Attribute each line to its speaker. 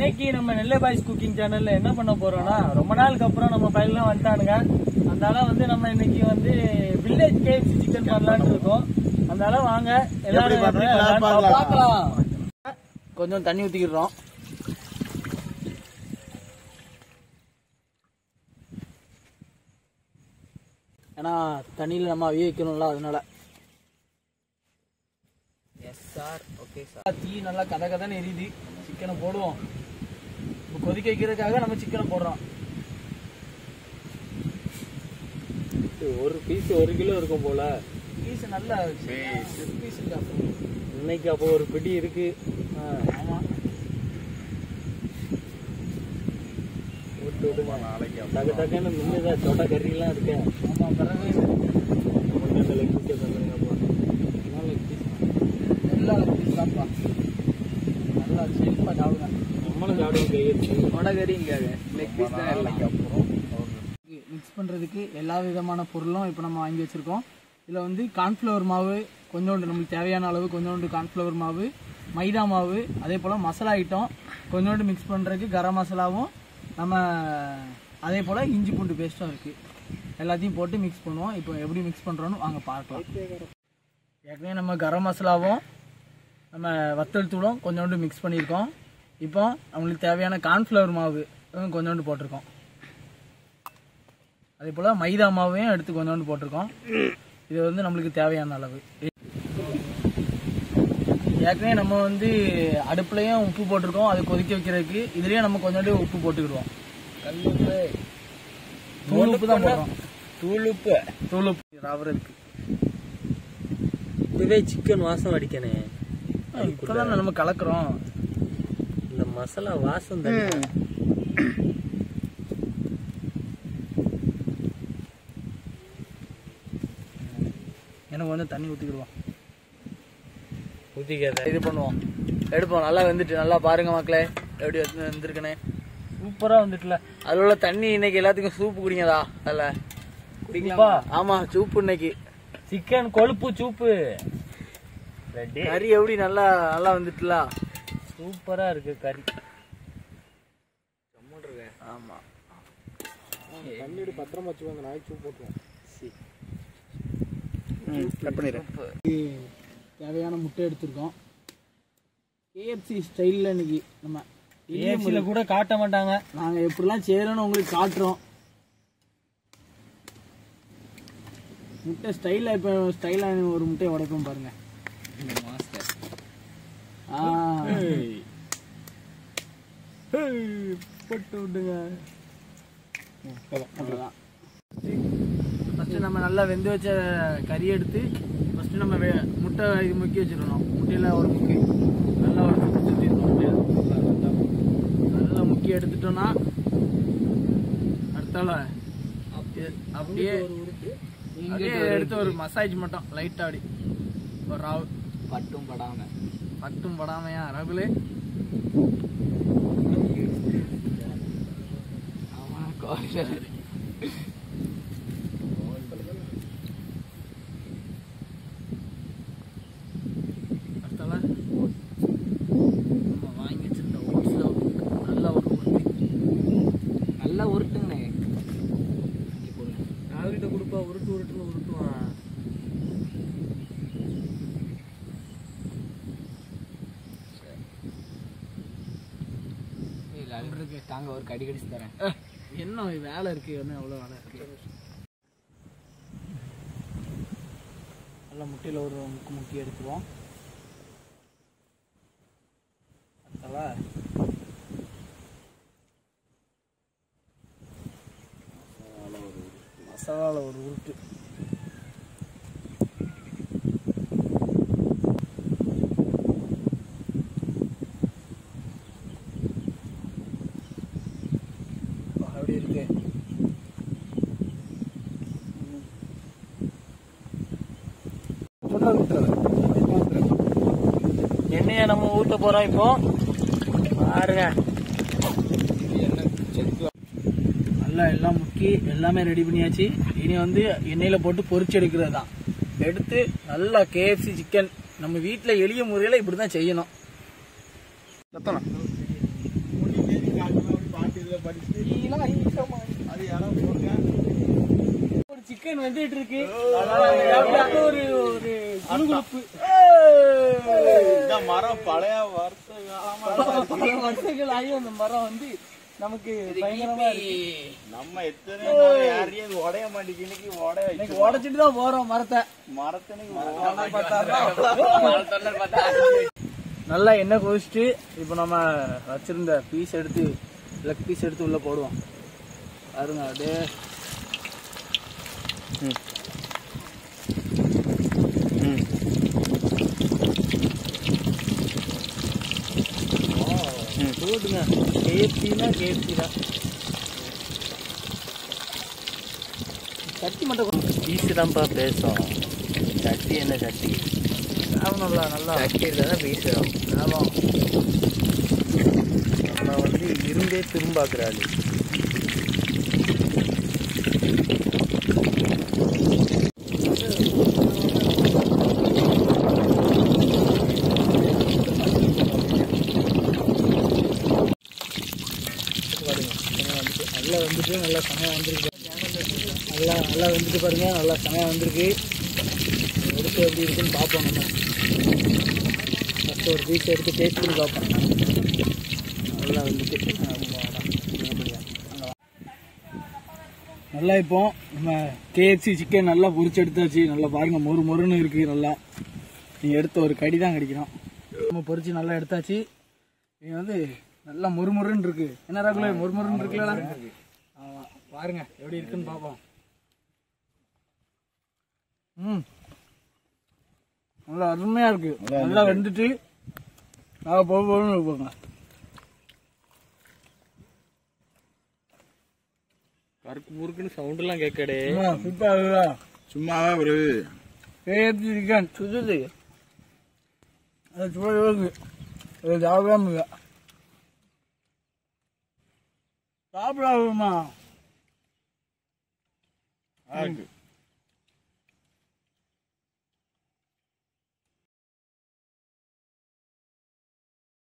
Speaker 1: இன்னைக்கு நம்ம நெல்லை boys cooking சேனல்ல என்ன பண்ண போறோம்னா, ரொம்ப நாளுக்கு அப்புறம் நம்ம பையன்லாம் வந்துட்டானுங்க. அதனால வந்து நம்ம இன்னைக்கு வந்து வில்லேஜ் கேஎஃப்சி சிக்கன் பண்ணலாம்னு இருக்கோம். அதனால வாங்க எல்லாரும் பார்க்கலாம். கொஞ்சம் தண்ணி ஊத்திக்கிறோம். ஏன்னா தண்ணியில நம்ம அவிய வைக்கணும்ல, அதனால. Yes sir, okay sir. தீ நல்லா கதை கதைன்னு எரியுது. சிக்கனை போடுவோம். கொதிக்க வைக்கிறதுக்காக நம்ம சிக்கனை போடுறோம்.
Speaker 2: ஒரு பீஸ் 1 கிலோ இருக்கும் போல.
Speaker 1: பீஸ் நல்லா பீஸ் இருக்கா
Speaker 2: இன்னைக்கு அப்போ ஒரு பிடி இருக்கு.
Speaker 1: ஆமா,
Speaker 2: விட்டு விடுமா நாளைக்கு டக்கு டக்குன்னு முன்னதான் தொட கறிலாம் இருக்கு.
Speaker 1: ஆமா, பிறகு
Speaker 2: லெக் பீஸ் தந்துருங்கப்பா.
Speaker 1: நல்லா பீஸ் தான்ப்பா. நல்லா செழிப்பா சாப்பிடுங்க.
Speaker 2: நம்மளும் சாப்பிடுவோம். கையெழுத்து
Speaker 1: தொட கறிங்காது லெக் பீஸ் தான். அப்புறம் மிக்ஸ் பண்ணுறதுக்கு எல்லா விதமான பொருளும் இப்போ நம்ம வாங்கி வச்சுருக்கோம். இதில் வந்து கார்ன்ஃப்ளவர் மாவு கொஞ்சோண்டு, நம்மளுக்கு தேவையான அளவு கொஞ்சோண்டு கார்ன்ஃப்ளவர் மாவு, மைதா மாவு, அதே போல் மசாலா ஐட்டம் கொஞ்சோண்டு மிக்ஸ் பண்ணுறதுக்கு கரம் மசாலாவும், நம்ம அதே போல் இஞ்சி பூண்டு பேஸ்ட்டும் இருக்குது. எல்லாத்தையும் போட்டு மிக்ஸ் பண்ணுவோம். இப்போ எப்படி மிக்ஸ் பண்ணுறோன்னு வாங்க பார்க்கலாம். ஏற்கனவே நம்ம கரம் மசாலாவும் நம்ம வத்தல் தூளும் கொஞ்சோண்டு மிக்ஸ் பண்ணியிருக்கோம். இப்போ நம்மளுக்கு தேவையான கார்ன்ஃப்ளவர் மாவு கொஞ்சோண்டு போட்டிருக்கோம். அதே போல் மைதா மாவையும் எடுத்து கொஞ்சோண்டு போட்டிருக்கோம். இது வந்து நம்மளுக்கு தேவையான அளவு. ஏற்கனவே நம்ம வந்து அடுப்புலையும் உப்பு போட்டிருக்கோம். அது கொதிக்க வைக்கிறதுக்கு இதுலேயே நம்ம கொஞ்சோண்டு உப்பு போட்டுக்கிடுவோம். கல்லுப்பு, தூள் உப்பு தான் போடுறோம். தூள் உப்பு ரவர் இருக்கு.
Speaker 2: இதுவே சிக்கன் வாசம் அடிக்கணே.
Speaker 1: இப்போதான் நம்ம கலக்குறோம்.
Speaker 2: இந்த மசாலா வாசம் தான்.
Speaker 1: எனக்கு வந்து தண்ணி ஊற்றிக்கிடுவோம்.
Speaker 2: ஊற்றிக்காத
Speaker 1: இது பண்ணுவோம், எடுப்போம். நல்லா வந்துட்டு நல்லா பாருங்க மக்களே, எப்படி வந்துருக்கனே. சூப்பராக வந்துட்டுல. அதில் உள்ள தண்ணி இன்னைக்கு எல்லாத்துக்கும் சூப்பு குடிங்கதா. அதில் குடிங்களா? ஆமாம், சூப்பு இன்னைக்கு.
Speaker 2: சிக்கன் கொழுப்பு சூப்பு.
Speaker 1: கறி எப்படி நல்லா நல்லா வந்துட்டுல.
Speaker 2: சூப்பரா இருக்கு கறி.
Speaker 1: ஆமா,
Speaker 2: தண்ணி பத்திரமா வச்சுக்கோங்க. நாய் சூப் போட்டுருவோம்.
Speaker 1: தேவையான முட்டை எடுத்திருக்கோம். கேஎஃப்சி ஸ்டைலில் இன்னைக்கு நம்ம
Speaker 2: கேஎஃப்சில கூட காட்ட மாட்டாங்க.
Speaker 1: நாங்கள் எப்படிலாம் செய்யறோம்னு உங்களுக்கு காட்டுறோம். முட்டை ஸ்டைலில் இப்போ ஸ்டைலாக ஒரு முட்டையை உடைப்போம் பாருங்க. போட்டு விடுங்க. அவ்வளோதான். ஃபஸ்ட்டு நம்ம நல்லா வெந்து வச்ச கறி எடுத்து ஃபஸ்ட்டு நம்ம முட்டை இது முக்கி வச்சிடணும். முட்டையில் ஒரு முக்கி நல்லா ஒரு சுற்றிடணும். முட்டையை நல்லா முக்கி எடுத்துட்டோம்னா அடுத்தால அப்படியே எடுத்து ஒரு மசாஜ் மட்டும் லைட்டாக அப்படி ஒரு ராவு பட்டும் படாமையா ரகுலே. வாங்கி வச்சிருந்த ஓட்ஸ்ல நல்லா உருட்டுங்கண்ணே.
Speaker 2: யாருக்கிட்ட கொடுப்பா? உருட்டுன்னு உருட்டுவான்.
Speaker 1: தாங்க ஒரு கடி கடிச்சு தரேன். என்ன வேலை இருக்கு, என்ன எவ்வளோ வேலை இருக்கு. நல்லா முட்டையில் ஒரு முக்கி எடுத்துருவோம். மசாலாவில் ஒரு உருட்டு. அப்படி இருக்கு. எண்ணெயை நம்ம ஊற்ற போறோம். இப்போ பாருங்க, நல்லா எல்லாம் முக்கி எல்லாமே ரெடி பண்ணியாச்சு. இனி வந்து எண்ணெயில போட்டு பொரிச்சு எடுக்கிறது தான். எடுத்து நல்லா கேஎஃப்சி சிக்கன் நம்ம வீட்டில் எளிய முறையில் இப்படி தான் செய்யணும். ஒரு சிக்கன் வந்துட்டு இருக்கு. ஒரு குழுகுழுப்பு.
Speaker 3: இந்த மரம் பழைய
Speaker 1: வருஷங்கள் ஆகி அந்த மரம் வந்து நமக்கு பயங்கரமா இருக்கு.
Speaker 3: நம்ம எத்தனை யாரையும் உடைய மாட்டேங்குது.
Speaker 1: உடைச்சிட்டு தான் போறோம் நல்லா எண்ணெய் கொதிச்சுட்டு இப்போ நம்ம வச்சிருந்த பீஸ் எடுத்து லெக் பீஸ் எடுத்து உள்ள போடுவோம். பாருங்க அப்படியே போடுங்க. கேப்சினா கேப்சி தான். சட்டி மட்டும்
Speaker 3: பீஸ் தான்ப்பா பேசும். சட்டி என்ன சட்டி?
Speaker 1: நல்லா நல்லா
Speaker 3: சட்டி இல்லைன்னா பீஸ்
Speaker 1: ஆமாம்.
Speaker 3: நம்ம வந்து இருந்தே திரும்பாக்குறாள்.
Speaker 1: நல்லா வந்துட்டு நல்லா சமையல் வந்திருக்கு. நல்லா வந்துட்டு பாருங்க. நல்லா சமையல் வந்திருக்கு. எடுத்து எப்படி இருக்குன்னு பார்ப்போம். நம்ம ஃபஸ்ட்டு ஒரு பீஸ் எடுத்து டேஸ்ட் பண்ணி பார்ப்போம். நல்லா வந்துட்டு நல்லா இப்போ நம்ம KFC சிக்கன் நல்லா பொரிச்சு எடுத்தாச்சு. நல்லா பாருங்க மொறுன்னு இருக்கு. நல்லா நீங்கள் எடுத்த ஒரு கடி தான் கிடைக்கிறோம். நம்ம பொரிச்சு நல்லா எடுத்தாச்சு. இது வந்து நல்லா மொறுன்னு இருக்கு. என்ன ராகுல மொறுன்னு இருக்குல்ல? ஆமாம், பாருங்க எப்படி இருக்குன்னு பார்ப்போம். நல்லா அருமையா இருக்கு. நல்லா வெந்துட்டு போகணும்னு இருப்பாங்க.
Speaker 3: கருக்கு முறுக்குன்னு சவுண்டெல்லாம் கேட்கடே.
Speaker 1: சூப்பரா
Speaker 3: சும்மாவே ஒரு
Speaker 1: KFC சிக்கன் சுடுது. அது சுவையாக இருக்கு. அது சாப்பிடாம இல்லை. சாப்பிடாமா